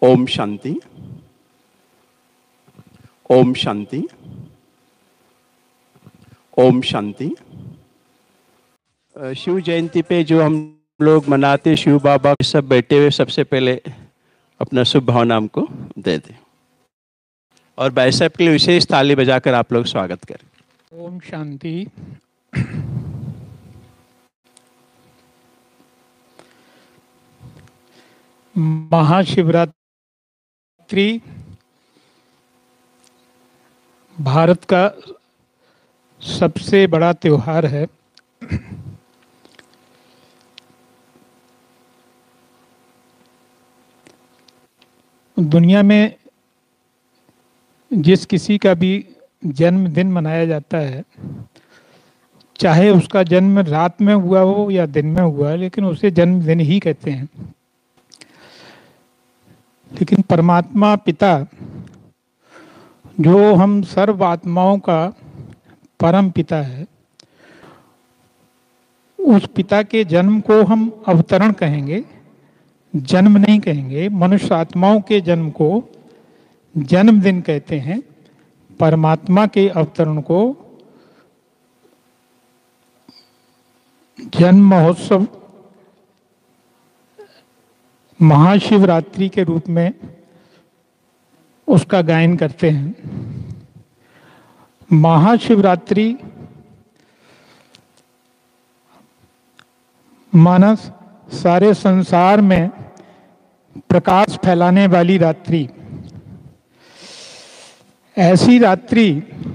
ओम शांति। ओम शांति। ओम शांति। शिव जयंती पे जो हम लोग मनाते शिव बाबा सब बैठे हुए, सबसे पहले अपना शुभ भावना हमको दे दें और भाई साहब के लिए विशेष ताली बजाकर आप लोग स्वागत करें। ओम शांति। महाशिवरात्रि भारत का सबसे बड़ा त्योहार है। दुनिया में जिस किसी का भी जन्मदिन मनाया जाता है, चाहे उसका जन्म रात में हुआ हो या दिन में हुआ, लेकिन उसे जन्मदिन ही कहते हैं। लेकिन परमात्मा पिता, जो हम सर्व आत्माओं का परम पिता है, उस पिता के जन्म को हम अवतरण कहेंगे, जन्म नहीं कहेंगे। मनुष्य आत्माओं के जन्म को जन्मदिन कहते हैं, परमात्मा के अवतरण को जन्म महोत्सव महाशिवरात्रि के रूप में उसका गायन करते हैं। महाशिवरात्रि माना सारे संसार में प्रकाश फैलाने वाली रात्रि, ऐसी रात्रि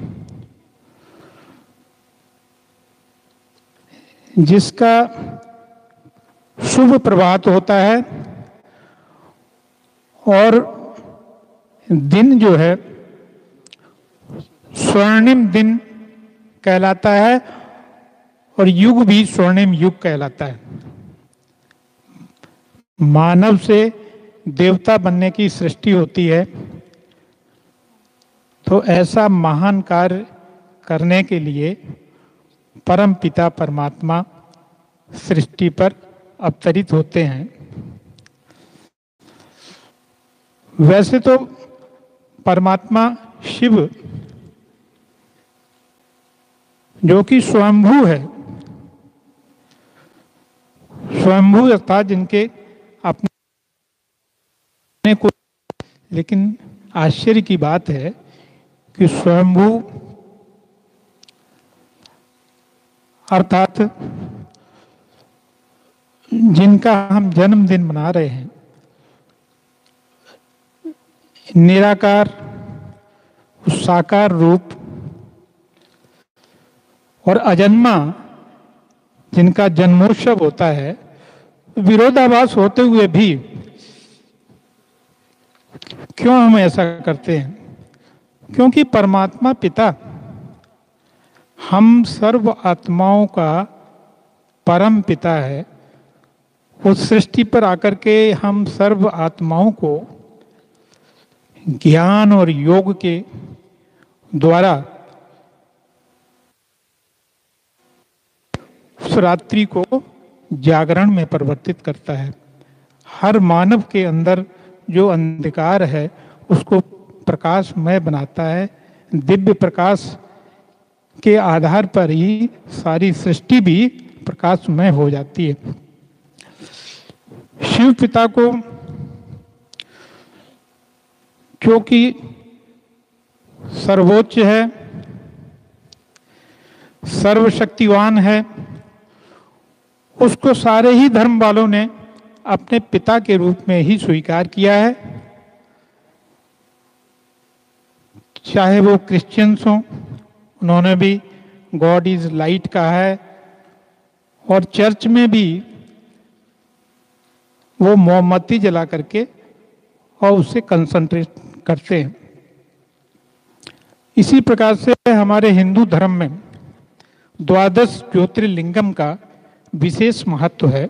जिसका शुभ प्रभात होता है और दिन जो है स्वर्णिम दिन कहलाता है और युग भी स्वर्णिम युग कहलाता है। मानव से देवता बनने की सृष्टि होती है, तो ऐसा महान कार्य करने के लिए परम पिता परमात्मा सृष्टि पर अवतरित होते हैं। वैसे तो परमात्मा शिव, जो कि स्वयंभू है, स्वयंभू अर्थात जिनके अपने को, लेकिन आश्चर्य की बात है कि स्वयंभू अर्थात जिनका हम जन्मदिन मना रहे हैं, निराकार साकार रूप और अजन्मा जिनका जन्मोत्सव होता है, विरोधाभास होते हुए भी क्यों हम ऐसा करते हैं? क्योंकि परमात्मा पिता हम सर्व आत्माओं का परम पिता है। उस सृष्टि पर आकर के हम सर्व आत्माओं को ज्ञान और योग के द्वारा उस रात्रि को जागरण में परिवर्तित करता है। हर मानव के अंदर जो अंधकार है उसको प्रकाशमय बनाता है। दिव्य प्रकाश के आधार पर ही सारी सृष्टि भी प्रकाशमय हो जाती है। शिव पिता को, क्योंकि सर्वोच्च है, सर्वशक्तिवान है, उसको सारे ही धर्म वालों ने अपने पिता के रूप में ही स्वीकार किया है। चाहे वो क्रिश्चियंस हों, उन्होंने भी गॉड इज लाइट कहा है, और चर्च में भी वो मोमबत्ती जला करके और उससे कंसंट्रेट करते हैं। इसी प्रकार से हमारे हिंदू धर्म में द्वादश ज्योतिर्लिंगम का विशेष महत्व है।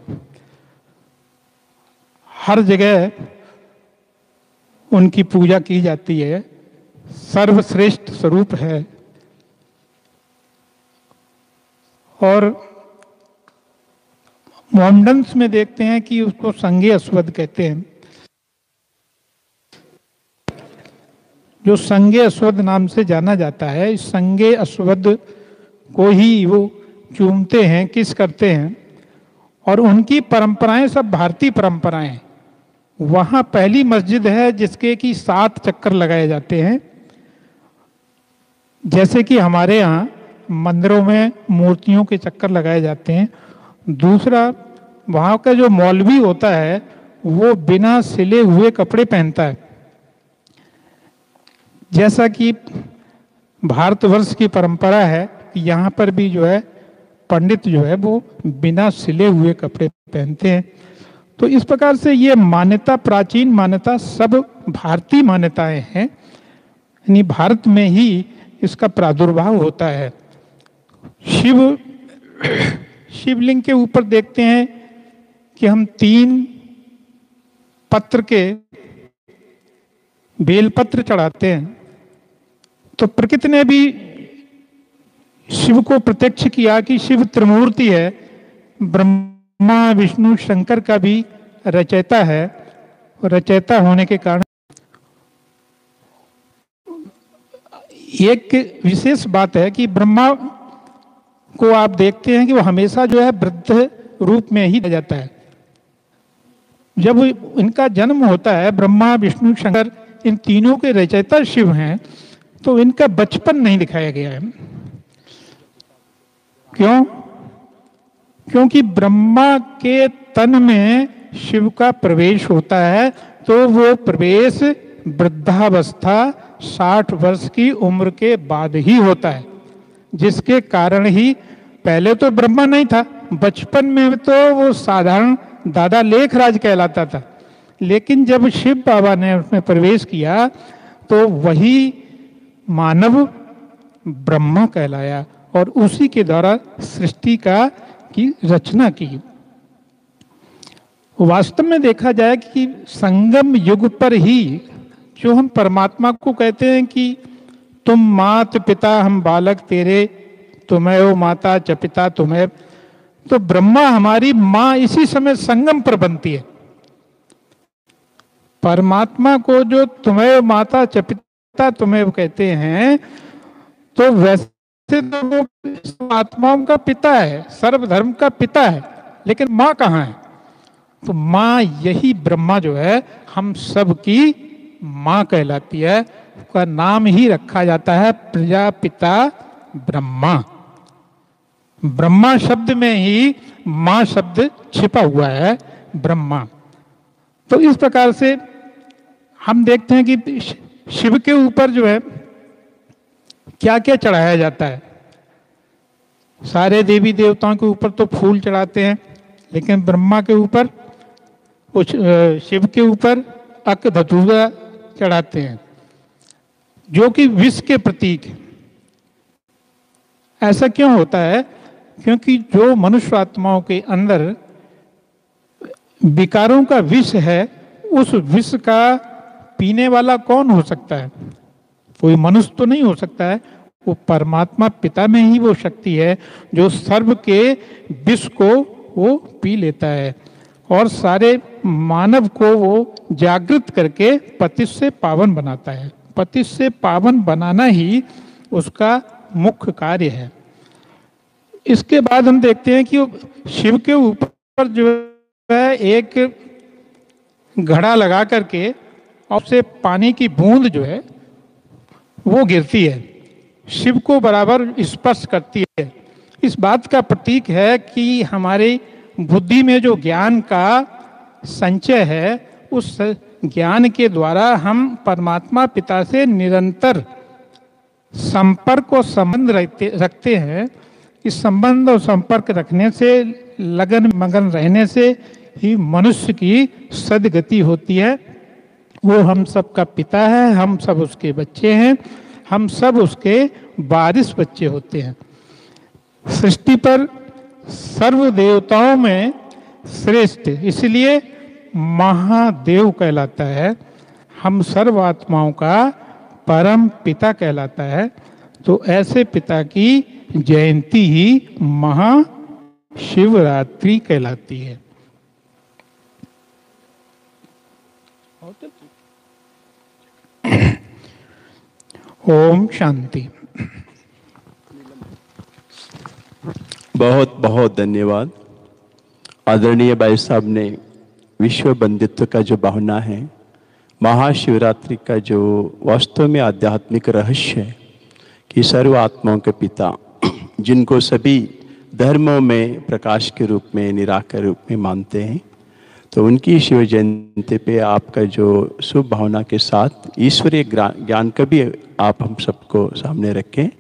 हर जगह उनकी पूजा की जाती है, सर्वश्रेष्ठ स्वरूप है। और मोहम्मडन्स में देखते हैं कि उसको संगे अस्वद कहते हैं। जो संज्ञे अश्वत्थ नाम से जाना जाता है, इस संज्ञे अश्वत्थ को ही वो चूमते हैं, किस करते हैं, और उनकी परंपराएं सब भारतीय परंपराएं हैं। वहां पहली मस्जिद है जिसके कि 7 चक्कर लगाए जाते हैं, जैसे कि हमारे यहाँ मंदिरों में मूर्तियों के चक्कर लगाए जाते हैं। दूसरा, वहाँ का जो मौलवी होता है वो बिना सिले हुए कपड़े पहनता है। जैसा कि भारतवर्ष की परंपरा है, यहाँ पर भी जो है पंडित जो है वो बिना सिले हुए कपड़े पहनते हैं। तो इस प्रकार से ये मान्यता, प्राचीन मान्यता सब भारतीय मान्यताएं हैं, यानी भारत में ही इसका प्रादुर्भाव होता है। शिवलिंग के ऊपर देखते हैं कि हम 3 पत्र के बेलपत्र चढ़ाते हैं। तो प्रकृति ने भी शिव को प्रत्यक्ष किया कि शिव त्रिमूर्ति है, ब्रह्मा विष्णु शंकर का भी रचयिता है, और रचयिता होने के कारण एक विशेष बात है कि ब्रह्मा को आप देखते हैं कि वो हमेशा जो है वृद्ध रूप में ही रह जाता है। जब इनका जन्म होता है, ब्रह्मा विष्णु शंकर इन तीनों के रचयिता शिव हैं, तो इनका बचपन नहीं दिखाया गया है। क्यों? क्योंकि ब्रह्मा के तन में शिव का प्रवेश होता है, तो वो प्रवेश वृद्धावस्था 60 वर्ष की उम्र के बाद ही होता है, जिसके कारण ही पहले तो ब्रह्मा नहीं था, बचपन में तो वो साधारण दादा लेखराज कहलाता था। लेकिन जब शिव बाबा ने उसमें प्रवेश किया तो वही मानव ब्रह्मा कहलाया, और उसी के द्वारा सृष्टि की रचना की। वास्तव में देखा जाए कि संगम युग पर ही जो हम परमात्मा को कहते हैं कि तुम मात पिता हम बालक तेरे, तुम्हें माता च पिता तुम्हें, तो ब्रह्मा हमारी माँ इसी समय संगम पर बनती है। परमात्मा को जो तुम्हें माता च पिता तुम्हें कहते हैं, तो वैसे तो वो आत्माओं का पिता है, सर्वधर्म का पिता है, लेकिन माँ कहाँ है? तो माँ यही ब्रह्मा जो है हम सब की माँ कहलाती है। उसका नाम ही रखा जाता है प्रजापिता ब्रह्मा। ब्रह्मा शब्द में ही माँ शब्द छिपा हुआ है, ब्रह्मा। तो इस प्रकार से हम देखते हैं कि शिव के ऊपर जो है क्या क्या चढ़ाया जाता है। सारे देवी देवताओं के ऊपर तो फूल चढ़ाते हैं, लेकिन ब्रह्मा के ऊपर, शिव के ऊपर अक धतूरा चढ़ाते हैं, जो कि विष के प्रतीक है। ऐसा क्यों होता है? क्योंकि जो मनुष्य आत्माओं के अंदर विकारों का विष है, उस विष का पीने वाला कौन हो सकता है? कोई मनुष्य तो नहीं हो सकता है, वो परमात्मा पिता में ही वो शक्ति है जो सर्व के विष को वो पी लेता है, और सारे मानव को वो जागृत करके पतित से पावन बनाता है। पतित से पावन बनाना ही उसका मुख्य कार्य है। इसके बाद हम देखते हैं कि शिव के ऊपर जो है एक घड़ा लगा करके और से पानी की बूंद जो है वो गिरती है, शिव को बराबर स्पर्श करती है। इस बात का प्रतीक है कि हमारे बुद्धि में जो ज्ञान का संचय है, उस ज्ञान के द्वारा हम परमात्मा पिता से निरंतर संपर्क और संबंध रखते हैं। इस संबंध और संपर्क रखने से, लगन मगन रहने से ही मनुष्य की सद्गति होती है। वो हम सब का पिता है, हम सब उसके बच्चे हैं, हम सब उसके वारिस बच्चे होते हैं। सृष्टि पर सर्व देवताओं में श्रेष्ठ इसलिए महादेव कहलाता है, हम सर्व आत्माओं का परम पिता कहलाता है। तो ऐसे पिता की जयंती ही महाशिवरात्रि कहलाती है। ओम शांति। बहुत बहुत धन्यवाद। आदरणीय भाई साहब ने विश्व बंदित्व का जो भावना है, महाशिवरात्रि का जो वास्तव में आध्यात्मिक रहस्य है कि सर्व आत्माओं के पिता, जिनको सभी धर्मों में प्रकाश के रूप में, निराकार रूप में मानते हैं, तो उनकी शिव जयंती पे आपका जो शुभ भावना के साथ ईश्वरीय ज्ञान का भी आप हम सबको सामने रखें।